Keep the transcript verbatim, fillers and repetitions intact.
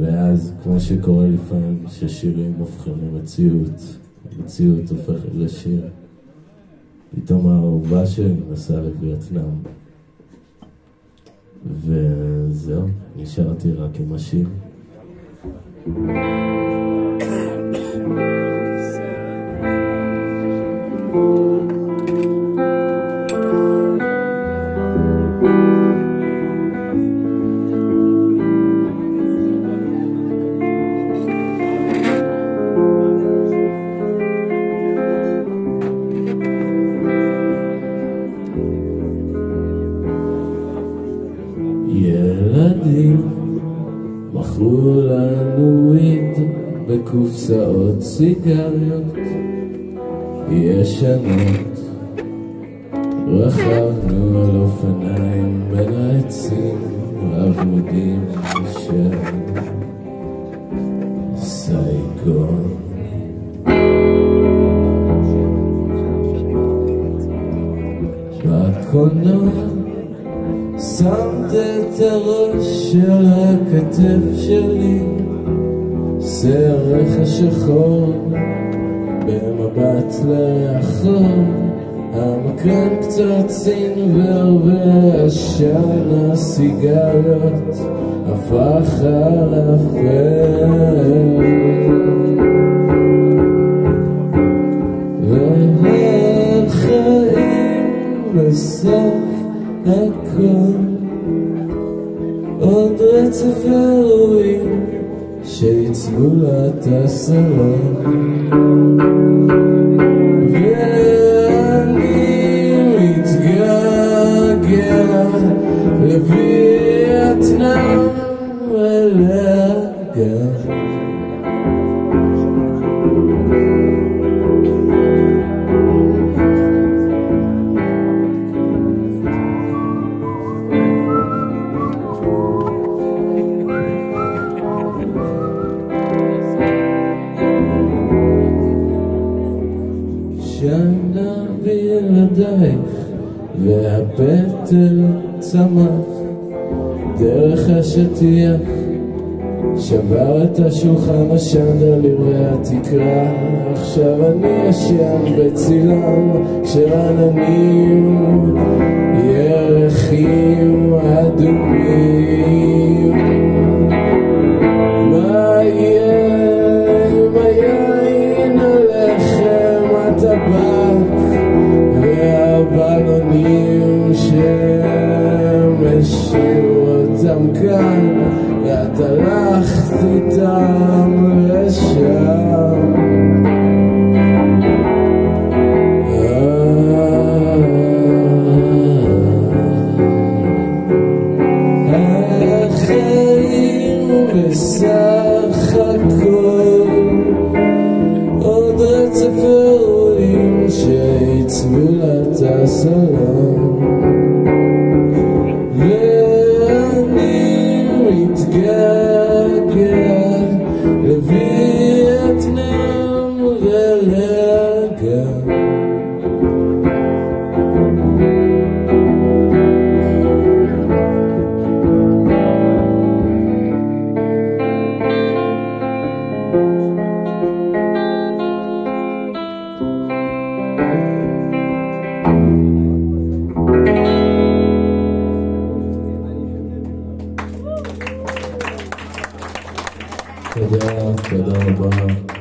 ואז, כמו שקורה לפעמים, ששירים הופכים למציאות, המציאות הופכת לשיר. פתאום האהובה שלי נסעה לווייטנאם, וזהו, נשארתי רק עם השיר. ילדים מכרו לנו וויד בקופסאות סיגריות ישנות, רכבנו על אופניים בין העצים העבודים של סייקון. בקולנוע שמת את הראש של הכתף שלי, שרך השחור במבט לאחור, המקרן קצת סינבר והעשן הסיגריות הפך ערפל, והחיים בסך הכל עוד רצף אירועים שיצבו לה את הסלון, ואני מתגעגע לווייטנאם ולאגם. שנה בלעדייך והפטל צמח דרך השטיח, שבר את השולחן השנדליר והתקרה, עכשיו אני ישן בצילם של עננים ירחים אדומים. מה יהיה עם היין, הלחם, הטבק והבלונים שהם השאירו אותם כאן, ואת הלכת איתם לשם. החיים בסך הכל עוד רצף אירועים שיצבו לה את הסלון, ואני מתגעגע לווייטנאם ולאגם. תודה, תודה רבה.